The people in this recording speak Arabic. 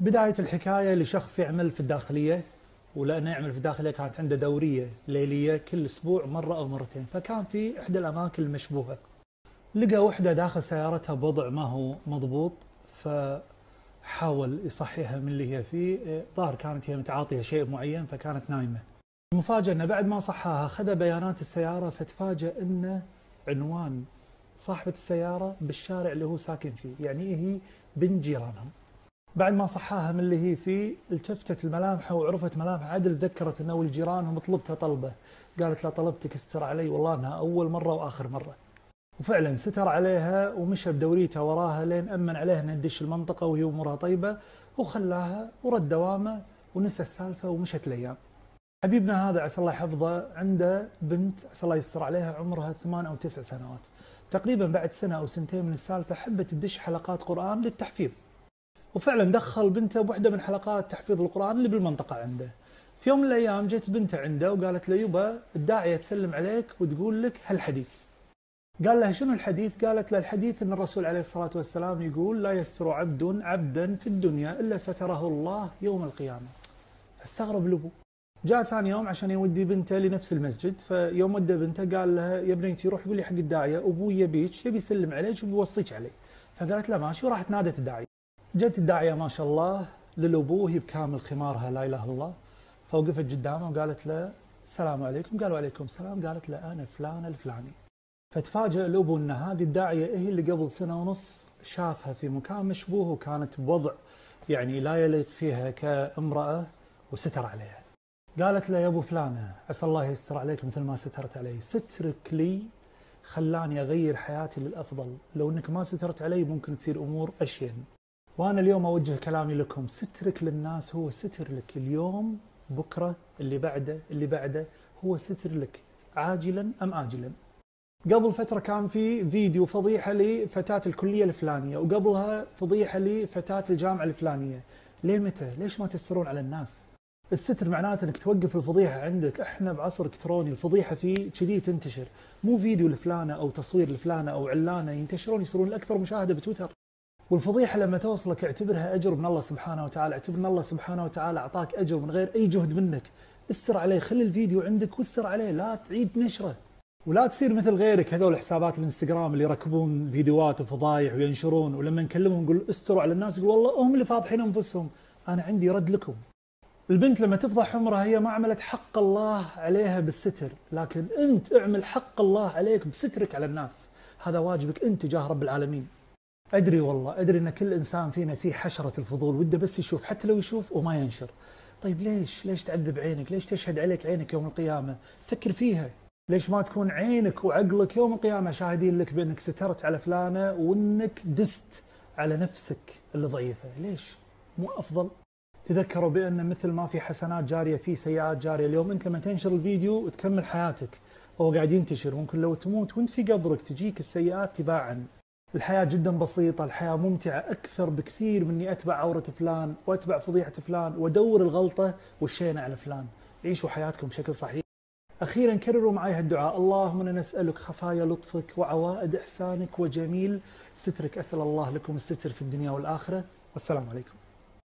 بداية الحكاية لشخص يعمل في الداخلية، ولأنه يعمل في الداخلية كانت عنده دورية ليلية كل أسبوع مرة أو مرتين، فكان في إحدى الأماكن المشبوهة لقى وحدة داخل سيارتها بوضع ما هو مضبوط، فحاول يصحيها من اللي هي فيه. ظاهر كانت هي متعاطية شيء معين فكانت نايمة. المفاجأة أنه بعد ما صحاها خذ بيانات السيارة، فتفاجأ أنه عنوان صاحبة السيارة بالشارع اللي هو ساكن فيه، يعني هي بنت جيرانهم. بعد ما صحاها من اللي هي فيه التفتت الملامحه وعرفت ملامح عدل، ذكرت انه الجيران هم طلبتها طلبه، قالت له طلبتك استر علي والله انها اول مره واخر مره. وفعلا ستر عليها ومشى بدوريته وراها لين امن عليها انها تدش المنطقه وهي امورها طيبه، وخلاها ورد دوامه ونسى السالفه ومشت الايام. حبيبنا هذا عسى الله يحفظه عنده بنت عسى الله يستر عليها عمرها 8 أو 9 سنوات. تقريبا بعد سنه او سنتين من السالفه حبت تدش حلقات قران للتحفيظ، وفعلا دخل بنته بوحده من حلقات تحفيظ القرآن اللي بالمنطقة عنده. في يوم من الأيام جت بنته عنده وقالت له يبا الداعية تسلم عليك وتقول لك هالحديث. قال لها شنو الحديث؟ قالت له الحديث أن الرسول عليه الصلاة والسلام يقول لا يستر عبدا في الدنيا إلا ستره الله يوم القيامة. استغرب الأبو. جاء ثاني يوم عشان يودي بنته لنفس المسجد، فيوم ودى بنته قال لها يا بنيتي روح قولي حق الداعية أبوي يبيك يبي يسلم عليك وبيوصيك عليه. فقالت له ماشي، وراحت نادت الداعية. جت الداعية ما شاء الله للأبو هي بكامل خمارها لا إله إلا الله، فوقفت قدامه وقالت له السلام عليكم. قال وعليكم السلام. قالت له أنا فلان الفلاني. فتفاجأ الأبو أن هذه الداعية هي اللي قبل سنة ونص شافها في مكان مشبوه وكانت بوضع يعني لا يليق فيها كامرأة وستر عليها. قالت له يا أبو فلانة عسى الله يستر عليك مثل ما سترت علي، سترك لي خلاني أغير حياتي للأفضل، لو أنك ما سترت علي ممكن تصير أمور أشين. وأنا اليوم أوجه كلامي لكم، سترك للناس هو ستر لك اليوم، بكرة، اللي بعده، اللي بعده، هو ستر لك عاجلا أم آجلا. قبل فترة كان في فيديو فضيحة لفتاة الكلية الفلانية، وقبلها فضيحة لفتاة الجامعة الفلانية. ليه متى؟ ليش ما تسترون على الناس؟ الستر معناته انك توقف الفضيحة عندك. احنا بعصر الكتروني الفضيحة فيه كذي تنتشر، مو فيديو لفلانة او تصوير لفلانة او علانة ينتشرون يصيرون الاكثر مشاهدة بتويتر. والفضيحة لما توصلك اعتبرها أجر من الله سبحانه وتعالى، اعتبر أن الله سبحانه وتعالى أعطاك أجر من غير أي جهد منك. استر عليه، خلي الفيديو عندك واستر عليه، لا تعيد نشره. ولا تصير مثل غيرك هذول حسابات الانستغرام اللي يركبون فيديوهات وفضايح وينشرون، ولما نكلمهم نقول استروا على الناس يقول والله هم اللي فاضحين أنفسهم. أنا عندي رد لكم. البنت لما تفضح عمرها هي ما عملت حق الله عليها بالستر، لكن أنت اعمل حق الله عليك بسترك على الناس. هذا واجبك أنت تجاه رب العالمين. أدري والله أدري أن كل إنسان فينا فيه حشرة الفضول، وده بس يشوف حتى لو يشوف وما ينشر. طيب ليش تعذب عينك؟ ليش تشهد عليك عينك يوم القيامة؟ فكر فيها. ليش ما تكون عينك وعقلك يوم القيامة شاهدين لك بأنك سترت على فلانة وأنك دست على نفسك اللي ضعيفة؟ ليش؟ مو أفضل؟ تذكروا بأن مثل ما في حسنات جارية في سيئات جارية. اليوم أنت لما تنشر الفيديو وتكمل حياتك وهو قاعد ينتشر، ممكن لو تموت وأنت في قبرك تجيك السيئات تباعا. الحياة جدا بسيطة، الحياة ممتعة أكثر بكثير من إني أتبع عورة فلان وأتبع فضيحة فلان وأدور الغلطة والشينة على فلان. عيشوا حياتكم بشكل صحيح. أخيرا كرروا معي هالدعاء: اللهم إنا نسألك خفايا لطفك وعوائد إحسانك وجميل سترك. أسأل الله لكم الستر في الدنيا والآخرة، والسلام عليكم.